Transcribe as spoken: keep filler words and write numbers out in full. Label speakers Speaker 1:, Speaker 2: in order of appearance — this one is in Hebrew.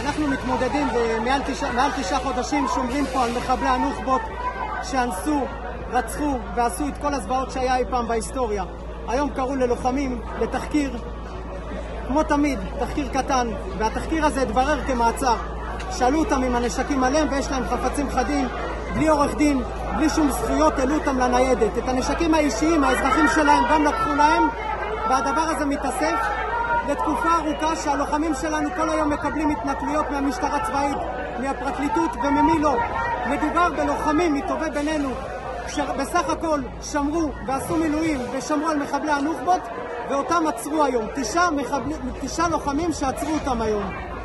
Speaker 1: אנחנו מתמודדים ומעל תשע, מעל תשעה חודשים שומרים פה על מחבלי הנוח'בות שאנסו, רצחו ועשו את כל הזוועות שהיה אי פעם בהיסטוריה. היום קראו ללוחמים לתחקיר, כמו תמיד, תחקיר קטן, והתחקיר הזה התברר כמעצר. שאלו אותם אם הנשקים עליהם ויש להם חפצים חדים, בלי עורך דין, בלי שום זכויות, העלו אותם לניידת. את הנשקים האישיים, האזרחים שלהם גם לקחו להם, והדבר הזה מתאסף לתקופה ארוכה שהלוחמים שלנו כל היום מקבלים התנכלויות מהמשטרה הצבאית, מהפרקליטות וממי לא. מדובר בלוחמים מטובי בינינו שבסך הכל שמרו ועשו מילואים ושמרו על מחבלי הנוח'בות, ואותם עצרו היום. תשעה מחבלי, תשעה לוחמים שעצרו אותם היום.